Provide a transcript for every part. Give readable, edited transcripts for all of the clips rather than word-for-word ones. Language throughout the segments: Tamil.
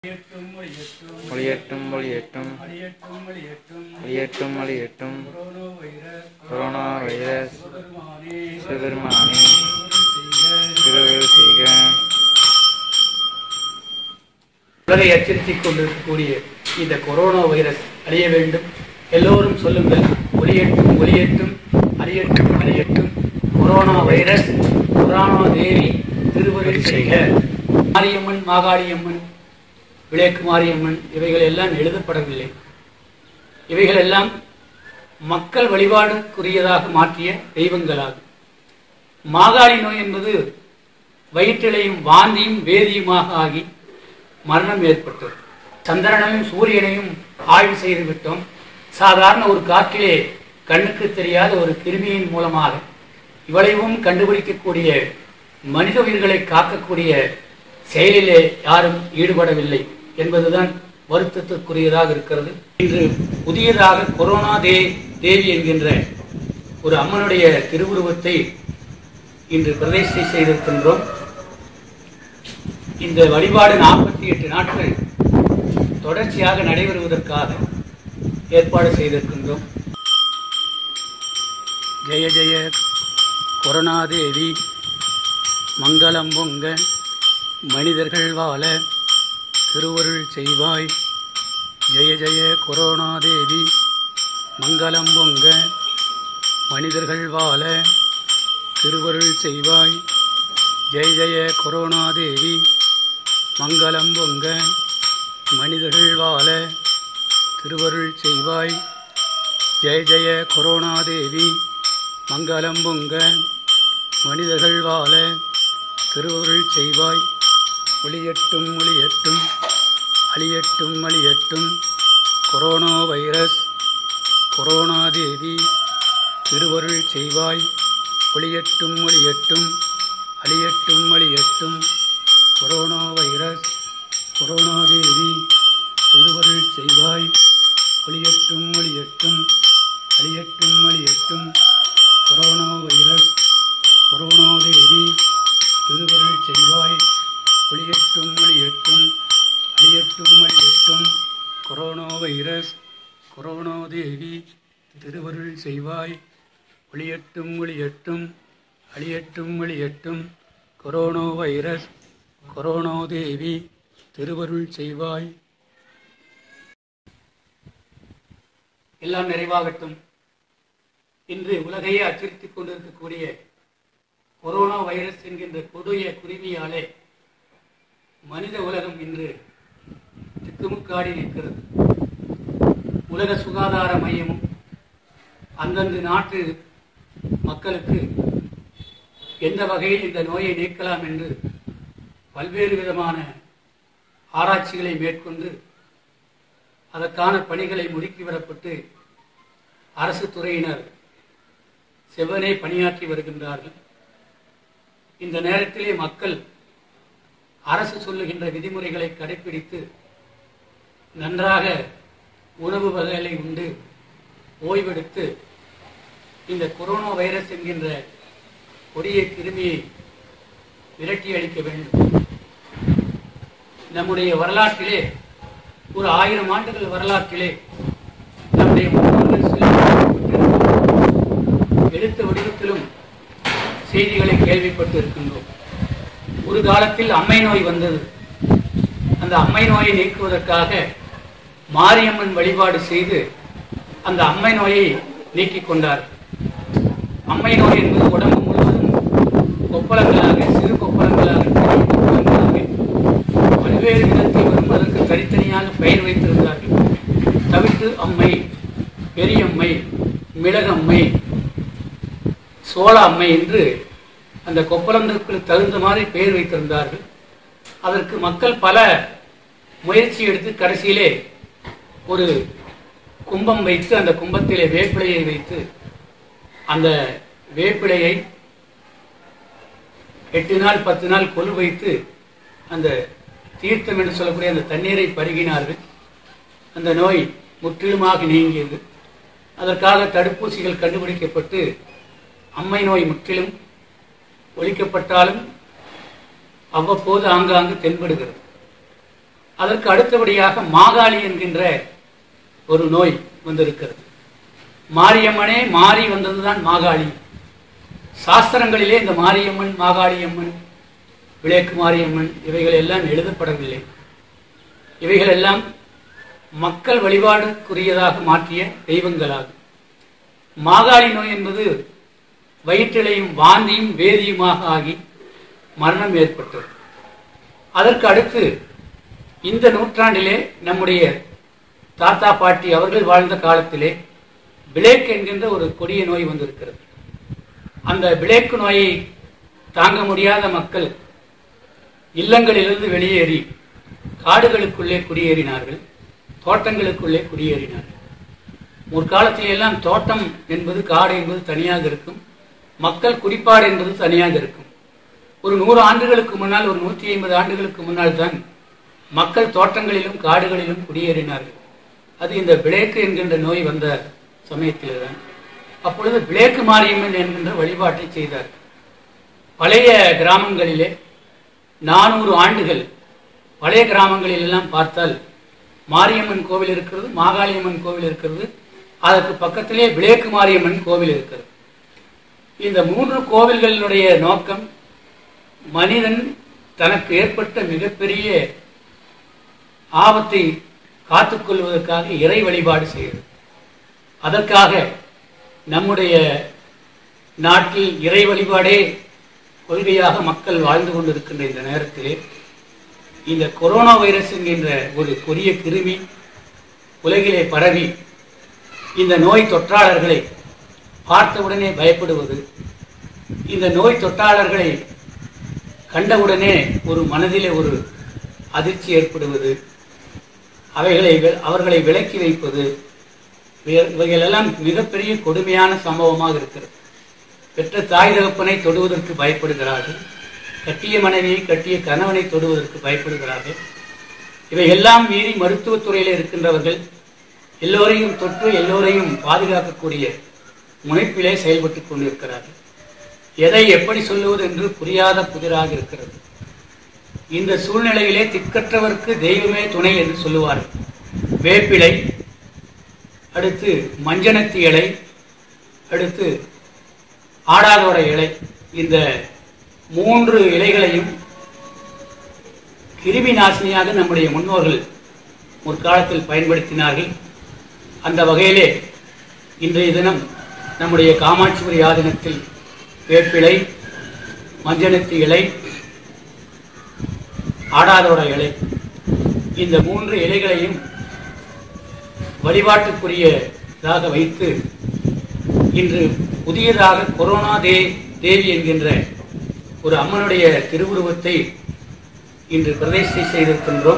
ஒளியேற்றும் கொரோனா வைரஸ் சிவபெருமானே திருவருள் செய்க. உலகை அச்சுறுத்திக் கொண்டிருக்கக்கூடிய இந்த கொரோனா வைரஸ் அழிய வேண்டும். எல்லோரும் சொல்லுங்கள், ஒளியேற்றும் ஒளியேற்றும் அழியட்டும் அழியட்டும் கொரோனா வைரஸ், கொரோனா தேவி திருவருள் செய்க. மாரியம்மன், மாகாளியம்மன், விளக்கு மாரியம்மன் இவைகள் எல்லாம் எழுதப்படவில்லை. இவைகள் எல்லாம் மக்கள் வழிபாடுக்குரியதாக மாற்றிய தெய்வங்களாகும். மாகாளி நோய் என்பது வயிற்றிலையும் வாந்தியும் வேதியுமாக ஆகி மரணம் ஏற்பட்டது. சந்திரனையும் சூரியனையும் ஆய்வு செய்து விட்டோம். சாதாரண ஒரு காற்றிலே கண்ணுக்கு தெரியாத ஒரு கிருமியின் மூலமாக இவ்வளவும் கண்டுபிடிக்கக்கூடிய மனித உயிர்களை காக்கக்கூடிய செயலிலே யாரும் ஈடுபடவில்லை என்பதுதான் வருத்தத்திற்குரியதாக இருக்கிறது. இன்று புதியதாக கொரோனா தேவி என்கின்ற ஒரு அம்மனுடைய திருவுருவத்தை இன்று பிரதிஷ்டை செய்திருக்கின்றோம். இந்த வழிபாடு 48 நாட்கள் தொடர்ச்சியாக நடைபெறுவதற்காக ஏற்பாடு செய்திருக்கின்றோம். ஜெய ஜெய கொரோனா தேவி, மங்களம் பொங்க மனிதர்கள் வாழ திருவருள் செய்வாய். ஜெய ஜெய கொரோனா தேவி, மங்களம் பொங்க மனிதர்கள் வாழ திருவருள் செய்வாய். ஜெய ஜெய கொரோனா தேவி, மங்களம் பொங்க மனிதர்கள் வாழ திருவருள் செய்வாய். ஜெய ஜெய கொரோனா தேவி, மங்களம் பொங்க மனிதர்கள் வாழ திருவருள் செய்வாய். ஒளியட்டும் ஒளியட்டும் அழியட்டும் அழியட்டும் கொரோனா வைரஸ், கொரோனா தேவி திருவருள் செய்வாய். ஒளியட்டும் ஒளியட்டும் அழியட்டும் அழியட்டும் கொரோனா வைரஸ், கொரோனா தேவி திருவருள் செய்வாய். ஒளியட்டும் ஒளியட்டும் அழியட்டும் அழியட்டும் கொரோனா வைரஸ், கொரோனா தேவி திருவருள் செய்வாய். ஒளியட்டும் ஒளியட்டும் அழியட்டும் அழியட்டும் கொரோனா வைரஸ், கொரோனா தேவி திருவருள் செய்வாய். ஒளியட்டும் ஒளியட்டும் அழியட்டும் அழியட்டும் கொரோனா வைரஸ், கொரோனா தேவி திருவருள் செய்வாய். எல்லாம் நிறைவாகட்டும். இன்று உலகையே அச்சுறுத்திக் கொண்டிருக்கக்கூடிய கொரோனா வைரஸ் என்கின்ற கொடிய குருவியாலே மனித உலகம் இன்று திக்குமுக்காடி நிற்கிறது. உலக சுகாதார மையமும் அந்தந்த நாட்டு மக்களுக்கு எந்த வகையில் இந்த நோயை நீக்கலாம் என்று பல்வேறு விதமான ஆராய்ச்சிகளை மேற்கொண்டு அதற்கான பணிகளை முடுக்கிவிடப்பட்டு அரசு துறையினர் செவ்வனே பணியாற்றி வருகின்றார்கள். இந்த நேரத்திலே மக்கள் அரசு சொல்லுகின்ற விதிமுறைகளை கடைபிடித்து நன்றாக உணவு வகைகளை உண்டு ஓய்வெடுத்து இந்த கொரோனா வைரஸ் என்கின்ற கொடிய கிருமியை விரட்டி அளிக்க வேண்டும். நம்முடைய வரலாற்றிலே ஒரு 1000 ஆண்டுகள் வரலாற்றிலே நம்முடைய முன்னோர்கள் எழுத்த வடிவத்திலும் செய்திகளை கேள்விப்பட்டு இருக்கின்றோம். ஒரு காலத்தில் அம்மை நோய் வந்தது. அந்த அம்மை நோயை நீக்குவதற்காக மாரியம்மன் வழிபாடு செய்து அந்த அம்மை நோயை நீக்கிக் கொண்டார். அம்மை நோய் என்பது உடம்பு முழுவதும் கொப்பளங்களாக, சிறு கொப்பளங்களாக, பல்வேறு விதத்தில் வரும். அதற்கு தனித்தனியாக பெயர் வைத்திருந்தார்கள். தவிட்டு அம்மை, பெரியம்மை, மிளகம்மை, சோள அம்மை என்று அந்த கொப்பளங்களுக்கு தகுந்த மாதிரி பெயர் வைத்திருந்தார்கள். அதற்கு மக்கள் பல முயற்சி எடுத்து கடைசியிலே ஒரு கும்பம் வைத்து அந்த கும்பத்திலே வேப்பிலையை வைத்து அந்த வேப்பிலையை 8 நாள் 10 நாள் கொலு வைத்து அந்த தீர்த்தம் என்று சொல்லக்கூடிய அந்த தண்ணீரை பருகினார்கள். அந்த நோய் முற்றிலுமாக நீங்கியது. அதற்காக தடுப்பூசிகள் கண்டுபிடிக்கப்பட்டு அம்மை நோய் முற்றிலும் ஒழிக்கப்பட்டாலும் அவ்வப்போது ஆங்காங்கு தென்படுகிறது. அதற்கு அடுத்தபடியாக மாகாளி என்கின்ற ஒரு நோய் வந்திருக்கிறது. மாரியம்மனே மாறி வந்ததுதான் மாகாளி. சாஸ்திரங்களிலே இந்த மாரியம்மன், மாகாளியம்மன், விளக்கு மாரியம்மன் இவைகள் எல்லாம் எழுதப்படவில்லை. இவைகள் எல்லாம் மக்கள் வழிபாடுக்குரியதாக மாற்றிய தெய்வங்களாகும். மாகாளி நோய் என்பது வயிற்றிலையும் வாந்தியும் வேதியுமாக ஆகி மரணம் ஏற்பட்டது. அதற்கு அடுத்து இந்த நூற்றாண்டிலே நம்முடைய தாத்தா பாட்டி அவர்கள் வாழ்ந்த காலத்திலே பிளேக் என்கின்ற ஒரு கொடிய நோய் வந்திருக்கிறது. அந்த பிளேக் நோயை தாங்க முடியாத மக்கள் இல்லங்களிலிருந்து வெளியேறி காடுகளுக்குள்ளே குடியேறினார்கள், தோட்டங்களுக்குள்ளே குடியேறினார்கள். முற்காலத்திலே எல்லாம் தோட்டம் என்பது, காடு என்பது தனியாக இருக்கும், மக்கள் குடிப்பாடு என்பது தனியாக இருக்கும். ஒரு 100 ஆண்டுகளுக்கு முன்னால், ஒரு 150 ஆண்டுகளுக்கு முன்னால் தான் மக்கள் தோட்டங்களிலும் காடுகளிலும் குடியேறினார்கள். அது இந்த பிளேக்கு என்கின்ற நோய் வந்த சமயத்திலே தான். அப்பொழுது பிளேக்கு மாரியம்மன் என்கின்ற வழிபாட்டை செய்தார். பழைய கிராமங்களிலே 400 ஆண்டுகள் பழைய கிராமங்களில் எல்லாம் பார்த்தால் மாரியம்மன் கோவில் இருக்கிறது, மாகாளியம்மன் கோவில் இருக்கிறது, அதற்கு பக்கத்திலே பிளேக்கு மாரியம்மன் கோவில் இருக்கிறது. இந்த 3 கோவில்களுடைய நோக்கம் மனிதன் தனக்கு ஏற்பட்ட மிகப்பெரிய ஆபத்தை காத்துக்கொள்வதற்காக இறை வழிபாடு செய்கிறது. அதற்காக நம்முடைய நாட்டில் இறை வழிபாடே கொள்கையாக மக்கள் வாழ்ந்து கொண்டிருக்கின்ற இந்த நேரத்திலே இந்த கொரோனா வைரஸ் என்கின்ற ஒரு கொடிய கிருமி உலகிலே பரவி இந்த நோய் தொற்றாளர்களை பார்த்தவுடனே பயப்படுவது, இந்த நோய் தொற்றாளர்களை கண்டவுடனே ஒரு மனதிலே ஒரு அதிர்ச்சி ஏற்படுவது, அவர்களை விலக்கி வைப்பது, இவைகளெல்லாம் மிகப்பெரிய கொடுமையான சம்பவமாக இருக்கிறது. பெற்ற தாய் தகப்பனை தொடுவதற்கு பயப்படுகிறார்கள், கட்டிய மனைவியை, கட்டிய கணவனை தொடுவதற்கு பயப்படுகிறார்கள். இவையெல்லாம் மீறி மருத்துவத்துறையில் இருக்கின்றவர்கள் எல்லோரையும் தொற்று எல்லோரையும் பாதுகாக்கக்கூடிய முனைப்பிலே செயல்பட்டுக் கொண்டிருக்கிறார்கள். எதை எப்படி சொல்லுவது என்று புரியாத புதிராக இருக்கிறது. இந்த சூழ்நிலையிலே திக்கற்றவருக்கு தெய்வமே துணை என்று சொல்லுவார்கள். வேப்பிலை, அடுத்து மஞ்சனத்தி இலை, அடுத்து ஆடாதோட இலை, இந்த 3 இலைகளையும் கிருமி நாசினியாக நம்முடைய முன்னோர்கள் முற்காலத்தில் பயன்படுத்தினார்கள். அந்த வகையிலே இன்றைய தினம் நம்முடைய காமாட்சிபுரி ஆதீனத்தில் வேப்பிலை, மஞ்சனத்தி இலை, ஆடாதோட இலை, இந்த 3 இலைகளையும் வழிபாட்டுக்குரியதாக வைத்து இன்று புதியதாக கொரோனா தேவி என்கின்ற ஒரு அம்மனுடைய திருவுருவத்தை இன்று பிரதிஷ்டை செய்திருக்கின்றோம்.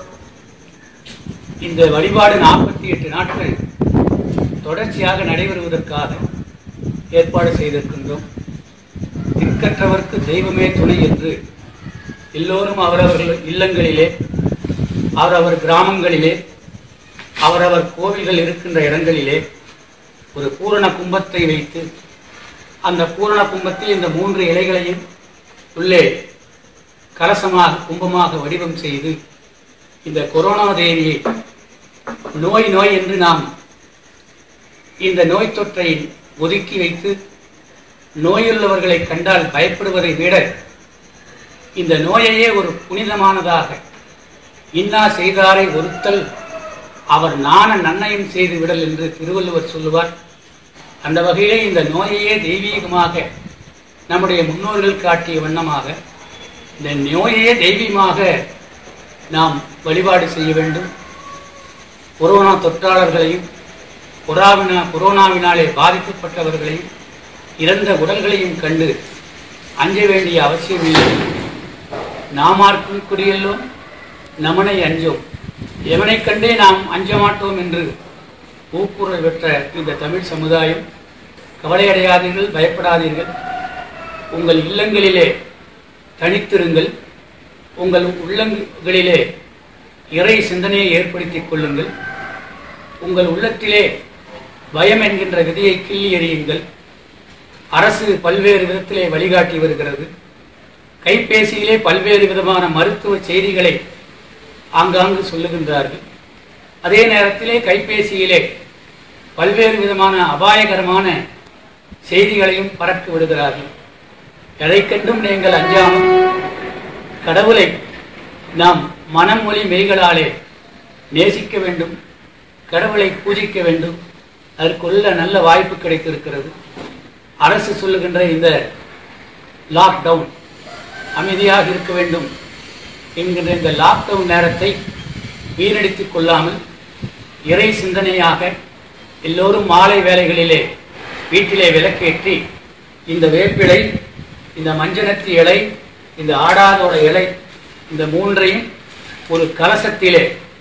இந்த வழிபாடு 48 நாட்கள் தொடர்ச்சியாக நடைபெறுவதற்காக ஏற்பாடு செய்திருக்கின்றோம். திக்கற்றவர்க்கு தெய்வமே துணை என்று எல்லோரும் அவரவர்கள் இல்லங்களிலே, அவரவர் கிராமங்களிலே, அவரவர் கோவில்கள் இருக்கின்ற இடங்களிலே ஒரு பூரண கும்பத்தை வைத்து அந்த பூரண கும்பத்தில் இந்த 3 இலைகளையும் உள்ளே கலசமாக கும்பமாக வடிவம் செய்து இந்த கொரோனா தேவியை நோய் என்று நாம் இந்த நோய் தொற்றை ஒதுக்கி வைத்து நோயுள்ளவர்களை கண்டால் பயப்படுவதை விட இந்த நோயையே ஒரு புனிதமானதாக, இன்னா செய்தாரை ஒருத்தல் அவர் நாண நன்னயம் செய்து விடல் என்று திருவள்ளுவர் சொல்லுவார். அந்த வகையிலே இந்த நோயையே தெய்வீகமாக நம்முடைய முன்னோர்கள் காட்டிய வண்ணமாக இந்த நோயையே தெய்வீகமாக நாம் வழிபாடு செய்ய வேண்டும். கொரோனா தொற்றாளர்களையும் கொரோனாவினாலே பாதிக்கப்பட்டவர்களையும் இறந்த உடல்களையும் கண்டு அஞ்ச வேண்டிய அவசியமில்லை. நாமார்க்கும் குடியெல்லோம் நமனை அஞ்சோம், எவனை கண்டே நாம் அஞ்ச மாட்டோம் என்று ஊக்குரல் பெற்ற இந்த தமிழ் சமுதாயம் கவலையடையாதீர்கள், பயப்படாதீர்கள். உங்கள் இல்லங்களிலே தனித்திருங்கள். உங்கள் உள்ளங்களிலே இறை சிந்தனையை ஏற்படுத்திக் கொள்ளுங்கள். உங்கள் உள்ளத்திலே பயம் என்கின்ற விதையை கிள்ளி எறியுங்கள். அரசு பல்வேறு விதத்திலே வழிகாட்டி வருகிறது. கைபேசியிலே பல்வேறு விதமான மருத்துவ செய்திகளை ஆங்காங்கு சொல்லுகின்றார்கள். அதே நேரத்திலே கைபேசியிலே பல்வேறு விதமான அபாயகரமான செய்திகளையும் பரப்பி விடுகிறார்கள். எதை கண்டும் நீங்கள் அஞ்சாமல் கடவுளை நாம் மனம் மொழி மெய்களாலே நேசிக்க வேண்டும், கடவுளை பூஜிக்க வேண்டும். அதற்குள்ள நல்ல வாய்ப்பு கிடைத்திருக்கிறது. அரசு சொல்லுகின்ற இந்த லாக்டவுன் அமைதியாக இருக்க வேண்டும் என்கின்ற இந்த லாக்டவுன் நேரத்தை வீணடித்துக் கொள்ளாமல் இறை சிந்தனையாக எல்லோரும் மாலை வேளைகளிலே வீட்டிலே விளக்கேற்றி இந்த வேப்பிலை, இந்த மஞ்சனத்தி இலை, இந்த ஆடாதோட இலை, இந்த மூன்றையும் ஒரு கலசத்திலே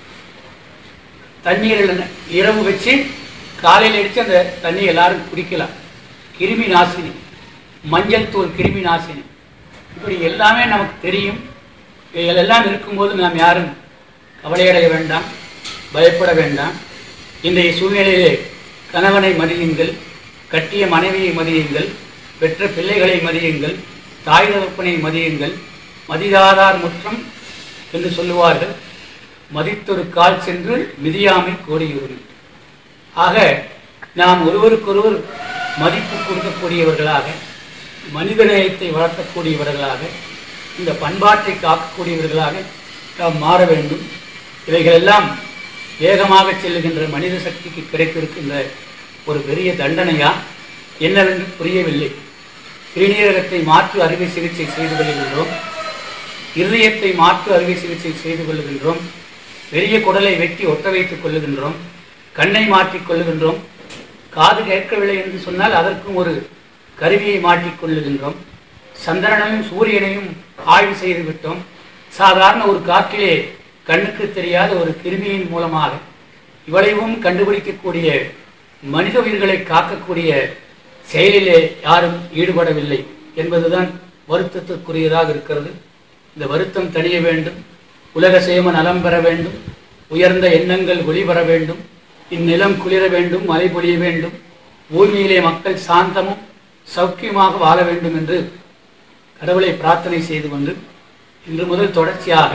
தண்ணீரில் இரவு வச்சு காலையில் அடித்து அந்த தண்ணி எல்லாரும் குடிக்கலாம். கிருமி நாசினி, மஞ்சள் தூள் கிருமி நாசினி, இப்படி எல்லாமே நமக்கு தெரியும். இவைகளெல்லாம் இருக்கும்போது நாம் யாரும் கவலையடைய வேண்டாம், பயப்பட வேண்டாம். இன்றைய சூழ்நிலையிலே கணவனை மதியுங்கள், கட்டிய மனைவியை மதியுங்கள், பெற்ற பிள்ளைகளை மதியுங்கள், தாய் தகப்பனை மதியுங்கள். மதிதாதார் முற்றம் என்று சொல்லுவார்கள். மதித்தொரு கால் சென்று மிதியாமை கோடியுறும். ஆக நாம் ஒருவருக்கொருவர் மதிப்பு கொடுக்கக்கூடியவர்களாக, மனிதநேயத்தை வளர்க்கக்கூடியவர்களாக, இந்த பண்பாட்டை காக்கக்கூடியவர்களாக நாம் மாற வேண்டும். இவைகளெல்லாம் வேகமாக செல்லுகின்ற மனித சக்திக்கு கிடைத்திருக்கின்ற ஒரு பெரிய தண்டனையா என்னவென்று புரியவில்லை. சிறுநீரகத்தை மாற்று அறுவை சிகிச்சை செய்து கொள்கின்றோம், இருதயத்தை மாற்று அறுவை சிகிச்சை செய்து கொள்ளுகின்றோம், பெரிய குடலை வெட்டி ஒட்ட வைத்துக் கொள்ளுகின்றோம், கண்ணை மாற்றிக் கொள்ளுகின்றோம், காது கேட்கவில்லை என்று சொன்னால் அதற்கும் ஒரு கருவியை மாற்றிக் கொள்ளுகின்றோம், சந்திரனையும் சூரியனையும் ஆய்வு செய்து விட்டோம். சாதாரண ஒரு காற்றிலே கண்ணுக்கு தெரியாத ஒரு கிருமியின் மூலமாக இவ்வளவும் கண்டுபிடிக்கக்கூடிய மனித உயிர்களை காக்கக்கூடிய செயலிலே யாரும் ஈடுபடவில்லை என்பதுதான் வருத்தத்திற்குரியதாக இருக்கிறது. இந்த வருத்தம் தணிய வேண்டும், உலக சேம நலம் பெற வேண்டும், உயர்ந்த எண்ணங்கள் ஒளிபெற வேண்டும், இந்நிலம் குளிர வேண்டும், மழை பொழிய வேண்டும், பூமியிலே மக்கள் சாந்தமும் சௌக்கியமாக வாழ வேண்டும் என்று கடவுளை பிரார்த்தனை செய்து கொண்டு இன்று முதல் தொடர்ச்சியாக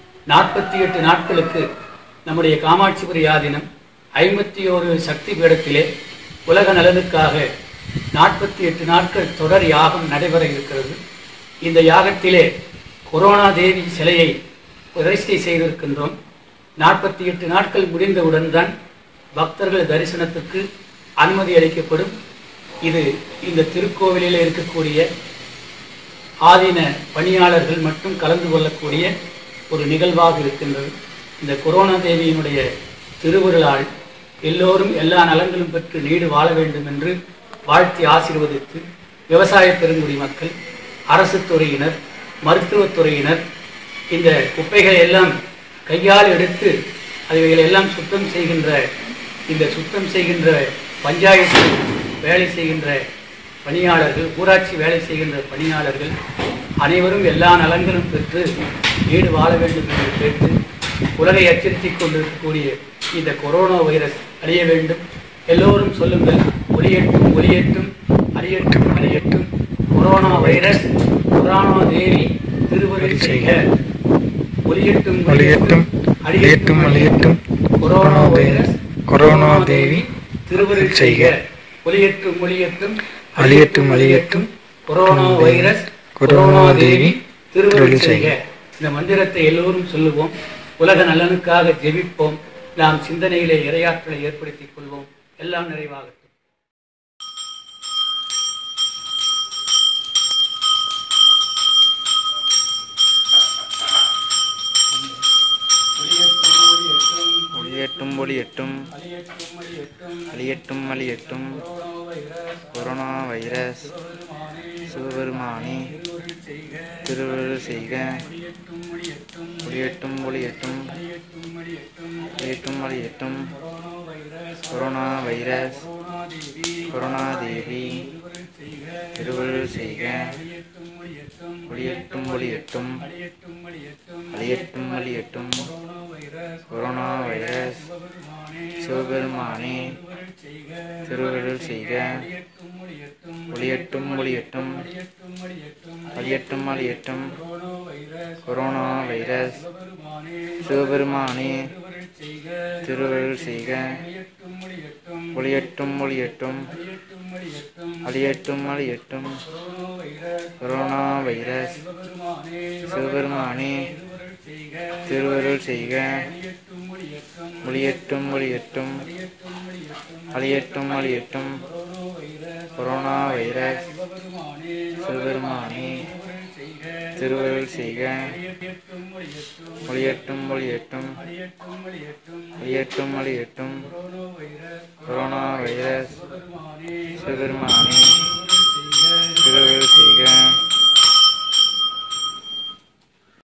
48 நாட்களுக்கு நம்முடைய காமாட்சிபுரி ஆதீனம் 51 சக்தி பீடத்திலே உலக நலனுக்காக 48 நாட்கள் தொடர் யாகம் நடைபெற இருக்கிறது. இந்த யாகத்திலே கொரோனா தேவி சிலையை பிரதிஷ்டை செய்திருக்கின்றோம். 48 நாட்கள் முடிந்தவுடன் தான் பக்தர்கள் தரிசனத்துக்கு அனுமதி அளிக்கப்படும். இது இந்த திருக்கோவிலில் இருக்கக்கூடிய ஆதீன பணியாளர்கள் மட்டும் கலந்து கொள்ளக்கூடிய ஒரு நிகழ்வாக இருக்கின்றது. இந்த கொரோனா தேவியினுடைய திருவருளால் எல்லோரும் எல்லா நலங்களும் பெற்று நீடு வாழ வேண்டும் என்று வாழ்த்தி ஆசீர்வதித்து விவசாய பெருங்குடி மக்கள், அரசு துறையினர், மருத்துவத்துறையினர் இந்த குப்பைகளை எல்லாம் கையால் எடுத்து அவைகளை எல்லாம் சுத்தம் செய்கின்ற பஞ்சாயத்து வேலை செய்கின்ற பணியாளர்கள், ஊராட்சி வேலை செய்கின்ற பணியாளர்கள் அனைவரும் எல்லா நலன்களும் பெற்று வீடு வாழ வேண்டும் என்று கேட்டு உலகை அச்சுறுத்திக் கொண்டிருக்கக்கூடிய இந்த கொரோனா வைரஸ் அழிய வேண்டும். எல்லோரும் சொல்லுங்கள், ஒளியேற்றும் ஒளியேற்றும், அழியட்டும் அழியட்டும், கொரோனா வைரஸ், கொரோனா தேவி திருவருள் செய்க. ஒளியட்டும் ஒளியட்டும், அழியட்டும் அழியட்டும், கொரோனா வைரஸ், கொரோனா தேவி திருவருள் செய்க. ஒளியட்டும் ஒளியட்டும், அழியட்டும் அழியட்டும், கொரோனா வைரஸ், கொரோனா தேவி திருவருள் செய்க. இந்த மந்திரத்தை எல்லோரும் சொல்லுவோம். உலக நலனுக்காக ஜெபிப்போம். நாம் சிந்தனையிலே இறையாற்றலை ஏற்படுத்திக் கொள்வோம். எல்லாம் நிறைவாகட்டும். ஒளியேற்றும் ஒளியேற்றும், அழியட்டும் அழியட்டும், கொரோனா வைரஸ், சிவபெருமானே திருவருள் செய்க. ஒளியேற்றும் ஒளியேற்றும், அழியட்டும் அழியட்டும், கொரோனா வைரஸ், கொரோனா தேவி திருவருள் செய்க. ஒளியட்டும் ஒளியட்டும், அழியட்டும் அழியட்டும், கொரோனா வைரஸ், சிவபெருமானே திருவருள் செய்க. ஒளியட்டும் ஒளியட்டும் அழியட்டும் அழியட்டும் கொரோனா வைரஸ் சிவபெருமானே திருவருள் செய்க ஒளியட்டும் ஒளியட்டும் அழியட்டும் அழியட்டும் கொரோனா வைரஸ் சிவபெருமானே திருவருள் செய்க ஒளியட்டும் ஒளியட்டும் அழியட்டும் அழியட்டும் கொரோனா வைரஸ் சிவபெருமானே திருவருள் செய்க ஒளியட்டும் ஒளியட்டும் அழியட்டும் அழியட்டும் கொரோனா வைரஸ் சிவபெருமானே திருவருள் செய்க